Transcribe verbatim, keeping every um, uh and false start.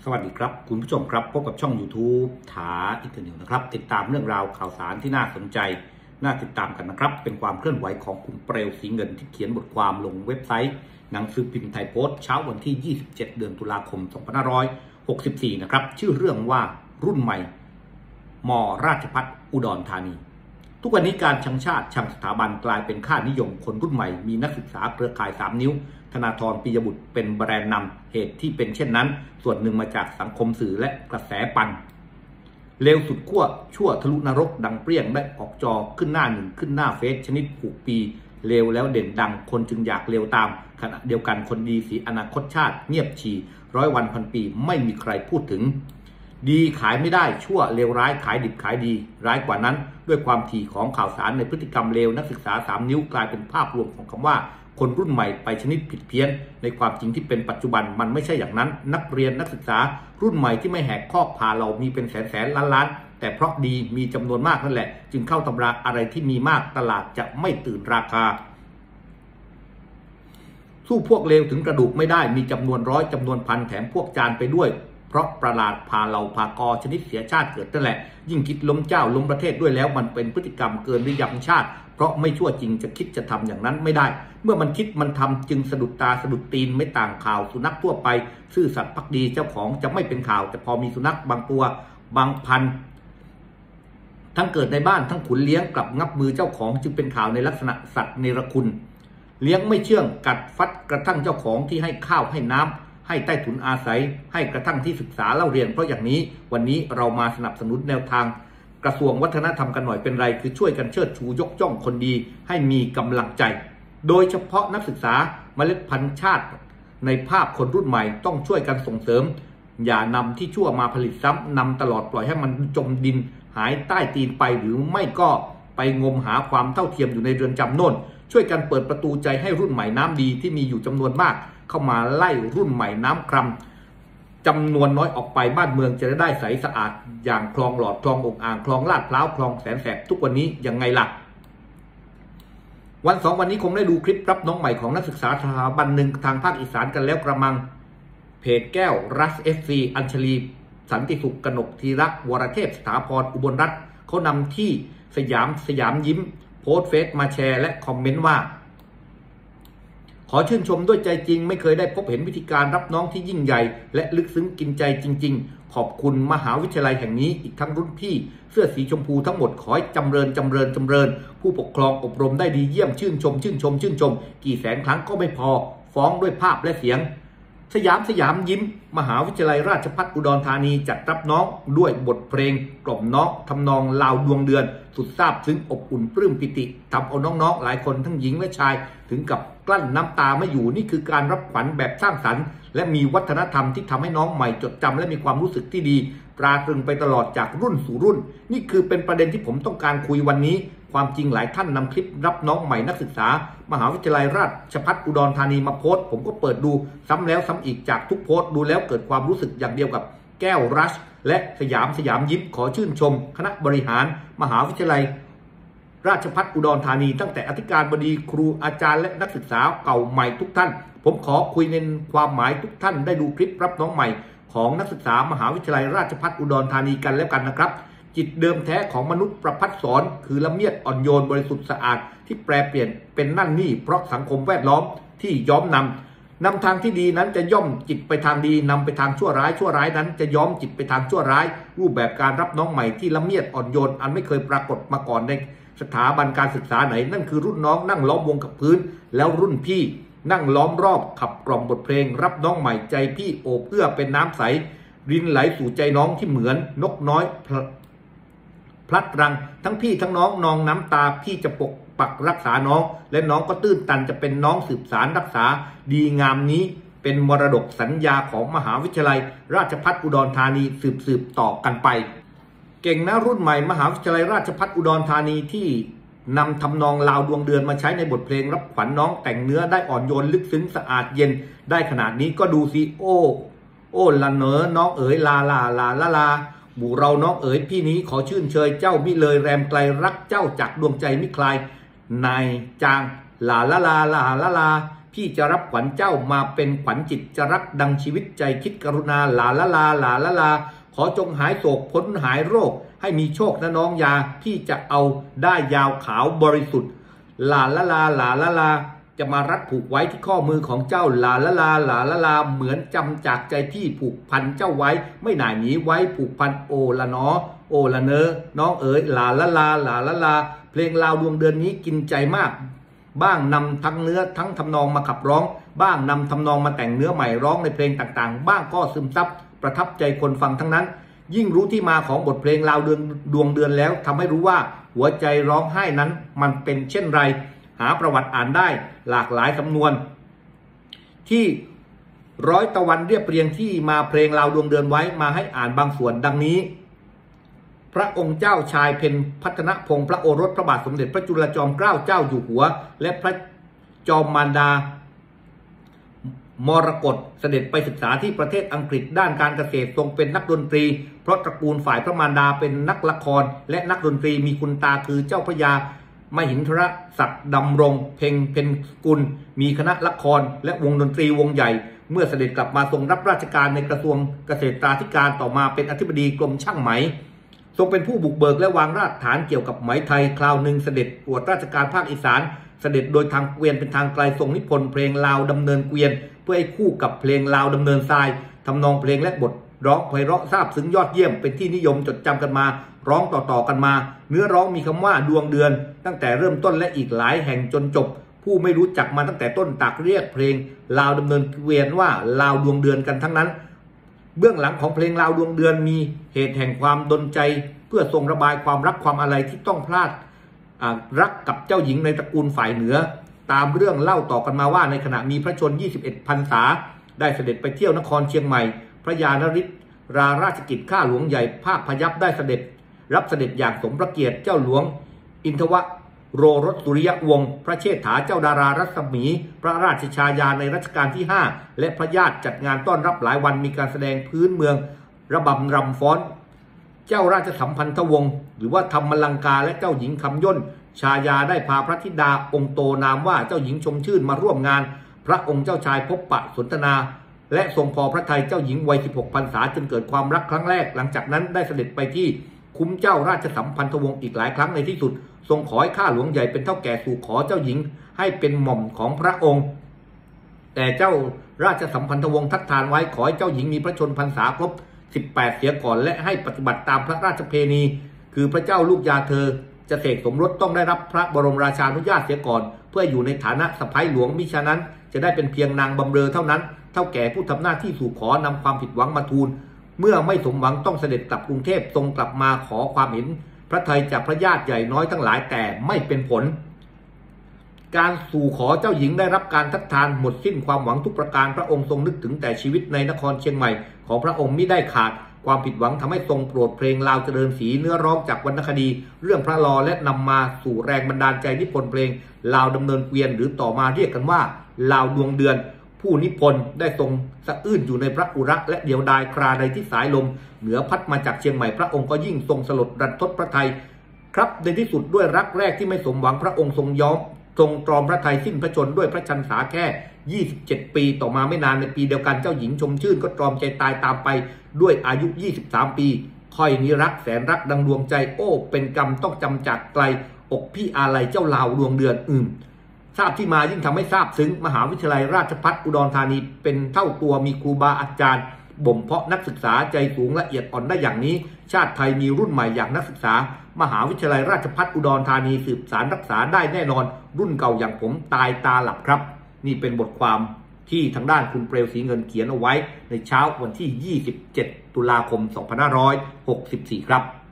สวัสดีครับคุณผู้ชมครับพบกับช่อง YouTube ถาอินเทอร์เน็ตนะครับติดตามเรื่องราวข่าวสารที่น่าสนใจน่าติดตามกันนะครับเป็นความเคลื่อนไหวของคุณเปลวสีเงินที่เขียนบทความลงเว็บไซต์หนังสือพิมพ์ไทยโพสต์เช้าวันที่ยี่สิบเจ็ดเดือนตุลาคมสองพันห้าร้อยหกสิบสี่นะครับชื่อเรื่องว่ารุ่นใหม่ม.ราชภัฏอุดรธานีทุกวันนี้การชังชาติชังสถาบันกลายเป็นค่านิยมคนรุ่นใหม่มีนักศึกษาเครือข่ายสามนิ้วธนาธรปิยบุตรเป็นแบรนด์นำเหตุที่เป็นเช่นนั้นส่วนหนึ่งมาจากสังคมสื่อและกระแสปันเลวสุดขั้วชั่วทะลุนรกดังเปรี้ยงได้ออกจอขึ้นหน้าหนึ่งขึ้นหน้าเฟซชนิดผูกปีเลวแล้วเด่นดังคนจึงอยากเลวตามขณะเดียวกันคนดีสีอนาคตชาติเงียบฉี่ร้อยวันพันปีไม่มีใครพูดถึงดีขายไม่ได้ชั่วเลวร้ายขายดิบขายดีร้ายกว่านั้นด้วยความถี่ของข่าวสารในพฤติกรรมเลวนักศึกษาสามนิ้วกลายเป็นภาพรวมของคำว่าคนรุ่นใหม่ไปชนิดผิดเพี้ยนในความจริงที่เป็นปัจจุบันมันไม่ใช่อย่างนั้นนักเรียนนักศึกษารุ่นใหม่ที่ไม่แหกข้อพาเรามีเป็นแสนแสนล้านล้านแต่เพราะดีมีจำนวนมากนั่นแหละจึงเข้าตำราอะไรที่มีมากตลาดจะไม่ตื่นราคาสู้พวกเลวถึงกระดูกไม่ได้มีจำนวนร้อยจำนวนพันแถมพวกจานไปด้วยเพราะประหลาดพาเราพากอชนิดเสียชาติเกิดนั่นแหละยิ่งคิดล้มเจ้าล้มประเทศด้วยแล้วมันเป็นพฤติกรรมเกินหรือยังชาติเพราะไม่ชั่วจริงจะคิดจะทำอย่างนั้นไม่ได้เมื่อมันคิดมันทำจึงสะดุดตาสะดุดตีนไม่ต่างข่าวสุนัขทั่วไปซื่อสัตย์ภักดีเจ้าของจะไม่เป็นข่าวแต่พอมีสุนัขบางตัวบางพันทั้งเกิดในบ้านทั้งขุนเลี้ยงกลับงับมือเจ้าของจึงเป็นข่าวในลักษณะสัตว์เนรคุณเลี้ยงไม่เชื่องกัดฟัดกระทั่งเจ้าของที่ให้ข้าวให้น้ำให้ใต้ถุนอาศัยให้กระทั่งที่ศึกษาเล่าเรียนเพราะอย่างนี้วันนี้เรามาสนับสนุนแนวทางกระทรวงวัฒนธรรมกันหน่อยเป็นไรคือช่วยกันเชิดชูยกย่องคนดีให้มีกำลังใจโดยเฉพาะนักศึกษาเมล็ดพันธุ์ชาติในภาพคนรุ่นใหม่ต้องช่วยกันส่งเสริมอย่านำที่ชั่วมาผลิตซ้ำนำตลอดปล่อยให้มันจมดินหายใต้ตีนไปหรือไม่ก็ไปงมหาความเท่าเทียมอยู่ในเรือนจำโน่นช่วยกันเปิดประตูใจให้รุ่นใหม่น้ำดีที่มีอยู่จำนวนมากเข้ามาไล่รุ่นใหม่น้ำครำจำนวนน้อยออกไปบ้านเมืองจะได้ใสสะอาดอย่างคลองหลอดคลององอ่างคลองลาดพร้าวคลองแสนแสบทุกวันนี้ยังไงล่ะวันสองวันนี้คงได้ดูคลิปรับน้องใหม่ของนักศึกษาสถาบันหนึ่งทางภาคอีสานกันแล้วกระมังเพจแก้วรัสเอฟซีอัญชลีสันติสุขกนกธีระวรเทพสถาพรอุบลรัตน์เขานำที่สยามสยามยิ้มโพสต์เฟซมาแชร์และคอมเมนต์ว่าขอชื่นชมด้วยใจจริงไม่เคยได้พบเห็นวิธีการรับน้องที่ยิ่งใหญ่และลึกซึ้งกินใจจริงๆขอบคุณมหาวิทยาลัยแห่งนี้อีกทั้งรุ่นพี่เสื้อสีชมพูทั้งหมดขอให้จำเริญจำเริญจำเริญผู้ปกครองอบรมได้ดีเยี่ยมชื่นชมชื่นชมชื่นชมกี่แสนครั้งก็ไม่พอฟ้องด้วยภาพและเสียงสยามสยามยิ้มมหาวิทยาลัยราชภัฏอุดรธานีจัดรับน้องด้วยบทเพลงกล่อมน้องทำนองลาวดวงเดือนสุดซาบซึ้งอบอุ่นปลื้มปิติทำเอาน้องๆหลายคนทั้งหญิงและชายถึงกับกลั้นน้ำตาไม่อยู่นี่คือการรับขวัญแบบสร้างสรรค์และมีวัฒนธรรมที่ทำให้น้องใหม่จดจำและมีความรู้สึกที่ดีตราตรึงไปตลอดจากรุ่นสู่รุ่นนี่คือเป็นประเด็นที่ผมต้องการคุยวันนี้ความจริงหลายท่านนำคลิปรับน้องใหม่นักศึกษามหาวิทยาลัยราชภัฏอุดรธานีมาโพสต์ผมก็เปิดดูซ้ำแล้วซ้ำอีกจากทุกโพสต์ดูแล้วเกิดความรู้สึกอย่างเดียวกับแก้วรัชและสยามสยามยิ้มขอชื่นชมคณะบริหารมหาวิทยาลัยราชภัฏอุดรธานีตั้งแต่อธิการบดีครูอาจารย์และนักศึกษาเก่าใหม่ทุกท่านผมขอคุยในความหมายทุกท่านได้ดูคลิปรับน้องใหม่ของนักศึกษามหาวิทยาลัยราชภัฏอุดรธานีกันแล้วกันนะครับจิตเดิมแท้ของมนุษย์ประพัดสอนคือละเมียดอ่อนโยนบริสุทธิ์สะอาดที่แปรเปลี่ยนเป็นนั่นนี่เพราะสังคมแวดล้อมที่ย้อมนำนำทางที่ดีนั้นจะย่อมจิตไปทางดีนำไปทางชั่วร้ายชั่วร้ายนั้นจะย้อมจิตไปทางชั่วร้ายรูปแบบการรับน้องใหม่ที่ละเมียดอ่อนโยนอันไม่เคยปรากฏมาก่อนในสถาบันการศึกษาไหนนั่นคือรุ่นน้องนั่งล้อมวงกับพื้นแล้วรุ่นพี่นั่งล้อมรอบขับกล่อมบทเพลงรับน้องใหม่ใจพี่โอบเอื้อเป็นน้ำใสรินไหลสู่ใจน้องที่เหมือนนกน้อยพลัดรังทั้งพี่ทั้งน้องนองน้ำตาพี่จะปกปักรักษาน้องและน้องก็ตื้นตันจะเป็นน้องสืบสารรักษาดีงามนี้เป็นมรดกสัญญาของมหาวิทยาลัยราชภัฏอุดรธานีสืบสืบต่อกันไปเก่งนะรุ่นใหม่มหาวิทยาลัยราชภัฏอุดรธานีที่นำทำนองลาวดวงเดือนมาใช้ในบทเพลงรับขวัญน้องแต่งเนื้อได้อ่อนโยนลึกซึ้งสะอาดเย็นได้ขนาดนี้ก็ดูสิโอ้โอ้ละเนอน้องเอ๋ยลาลาลาลาลาบูเราน้องเอ๋ยพี่นี้ขอชื่นเชยเจ้ามิเลยแรมไกลรักเจ้าจากดวงใจมิคลายนายจางลาลาลาลาลาลาพี่จะรับขวัญเจ้ามาเป็นขวัญจิตจะรักดังชีวิตใจคิดกรุณาหลาละลาหลาละลาขอจงหายโศกพ้นหายโรคให้มีโชคนะน้องยาพี่จะเอาได้ยาวขาวบริสุทธิ์หลาละลาหลาละลาจะมารัดผูกไว้ที่ข้อมือของเจ้าหลาละลาหลาละลาเหมือนจำจากใจพี่ผูกพันเจ้าไว้ไม่หน่ายหนีไว้ผูกพันโอละเนาะโอละเนอน้องเอ๋ยหลาละลาหลาละลาเพลงลาวดวงเดือนนี้กินใจมากบ้างนำทั้งเนื้อทั้งทำนองมาขับร้องบ้างนำทำนองมาแต่งเนื้อใหม่ร้องในเพลงต่างๆบ้างก็ซึมซับประทับใจคนฟังทั้งนั้นยิ่งรู้ที่มาของบทเพลงลาวเดือนดวงเดือนแล้วทำให้รู้ว่าหัวใจร้องไห้นั้นมันเป็นเช่นไรหาประวัติอ่านได้หลากหลายสำนวนที่ร้อยตะวันเรียบเรียงที่มาเพลงลาวดวงเดือนไว้มาให้อ่านบางส่วนดังนี้พระองค์เจ้าชายเพ็ญพัฒนพงศ์พระโอรสพระบาทสมเด็จพระจุลจอมเกล้าเจ้าอยู่หัวและพระจอมมารดามรกตเสด็จไปศึกษาที่ประเทศอังกฤษด้านการเกษตรทรงเป็นนักดนตรีเพราะตระกูลฝ่ายพระมารดาเป็นนักละครและนักดนตรีมีคุณตาคือเจ้าพระยามหินทรศักดิ์ดำรงเพ็งเพ็ญกุลมีคณะละครและวงดนตรีวงใหญ่เมื่อเสด็จกลับมาทรงรับราชการในกระทรวงเกษตราธิการต่อมาเป็นอธิบดีกรมช่างไหมทรงเป็นผู้บุกเบิกและวางรากฐานเกี่ยวกับไหมไทยคราวหนึ่งเสด็จตรวจราชการภาคอีสานเสด็จโดยทางเกวียนเป็นทางไกลทรงนิพนธ์เพลงลาวดำเนินเกวียนเพื่อให้คู่กับเพลงลาวดำเนินทรายทำนองเพลงและบทร้องไพเราะซาบซึ้งยอดเยี่ยมเป็นที่นิยมจดจำกันมาร้องต่อๆกันมาเนื้อร้องมีคำว่าดวงเดือนตั้งแต่เริ่มต้นและอีกหลายแห่งจนจบผู้ไม่รู้จักมาตั้งแต่ต้นตักเรียกเพลงลาวดำเนินเกวียนว่าลาวดวงเดือนกันทั้งนั้นเบื้องหลังของเพลงลาวดวงเดือนมีเหตุแห่งความดลใจเพื่อทรงระบายความรักความอะไรที่ต้องพลาดรักกับเจ้าหญิงในตระกูลฝ่ายเหนือตามเรื่องเล่าต่อกันมาว่าในขณะมีพระชนยี่สิบเอ็ดพรรษาได้เสด็จไปเที่ยวนครเชียงใหม่พระยานริศราราชกิจข้าหลวงใหญ่ภาคพยัพได้เสด็จรับเสด็จอย่างสมพระเกียรติเจ้าหลวงอินทวโรรสสุริยวงศ์พระเชษฐาเจ้าดารารัศมีพระราชชายาในรัชกาลที่ห้าและพระญาติจัดงานต้อนรับหลายวันมีการแสดงพื้นเมืองระบำรำฟ้อนเจ้าราชสัมพันธวงศ์หรือว่าธรรมลังกาและเจ้าหญิงคำย่นชายาได้พาพระธิดาองค์โตนามว่าเจ้าหญิงชมชื่นมาร่วมงานพระองค์เจ้าชายพบปะสนทนาและทรงพอพระทัยเจ้าหญิงวัยสิบหกพรรษาจนเกิดความรักครั้งแรกหลังจากนั้นได้เสด็จไปที่คุ้มเจ้าราชสัมพันธวงศ์อีกหลายครั้งในที่สุดทรงขอให้ข้าหลวงใหญ่เป็นเท่าแก่สู่ขอเจ้าหญิงให้เป็นหม่อมของพระองค์แต่เจ้าราชสัมพันธวงศ์ทัดทานไว้ขอให้เจ้าหญิงมีพระชนพรรษาครบสิบแปดเสียก่อนและให้ปฏิบัติตามพระราชเพณีคือพระเจ้าลูกยาเธอจะเสกสมรสต้องได้รับพระบรมราชานุญาตเสียก่อนเพื่ออยู่ในฐานะสะใภ้หลวงมิฉะนั้นจะได้เป็นเพียงนางบำเรอเท่านั้นเท่าแก่ผู้ทำหน้าที่สู่ขอนำความผิดหวังมาทูลเมื่อไม่สมหวังต้องเสด็จกลับกรุงเทพทรงกลับมาขอความเห็นพระทัยจากพระญาติใหญ่น้อยทั้งหลายแต่ไม่เป็นผลการสู่ขอเจ้าหญิงได้รับการทัดทานหมดสิ้นความหวังทุกประการพระองค์ทรงนึกถึงแต่ชีวิตในนครเชียงใหม่ของพระองค์มิได้ขาดความผิดหวังทำให้ทรงโปรดเพลงลาวเจริญศรีเนื้อร้องจากวรรณคดีเรื่องพระลอและนำมาสู่แรงบันดาลใจนิพนธ์เพลงลาวดำเนินเกวียนหรือต่อมาเรียกกันว่าลาวดวงเดือนผู้นิพนธ์ได้ทรงสะอื้นอยู่ในพระอุระและเดียวดายคราใดที่สายลมเหนือพัดมาจากเชียงใหม่พระองค์ก็ยิ่งทรงสลดรันทดพระทัยครับในที่สุดด้วยรักแรกที่ไม่สมหวังพระองค์ทรงยอมทรงตรอมพระทัยสิ้นพระชนด้วยพระชันษาแค่ยี่สิบเจ็ดปีต่อมาไม่นานในปีเดียวกันเจ้าหญิงชมชื่นก็ตรอมใจตายตามไปด้วยอายุยี่สิบสามปีค่อยนิรักแสนรักดังดวงใจโอ้เป็นกรรมต้องจำจากไกลอกพี่อาลัยเจ้าลาวดวงเดือนอื่นทราบที่มายิ่งทำให้ทราบซึ้งมหาวิทยาลัยราชภัฏอุดรธานีเป็นเท่าตัวมีครูบาอาจารย์บ่มเพาะนักศึกษาใจสูงละเอียดอ่อนได้อย่างนี้ชาติไทยมีรุ่นใหม่อย่างนักศึกษามหาวิทยาลัยราชภัฏอุดรธานีสืบสารรักษาได้แน่นอนรุ่นเก่าอย่างผมตายตาหลับครับนี่เป็นบทความที่ทางด้านคุณเปลวศรีเงินเขียนเอาไว้ในเช้าวันที่ยี่สิบเจ็ดตุลาคมสองพันห้าร้อยหกสิบสี่ครับ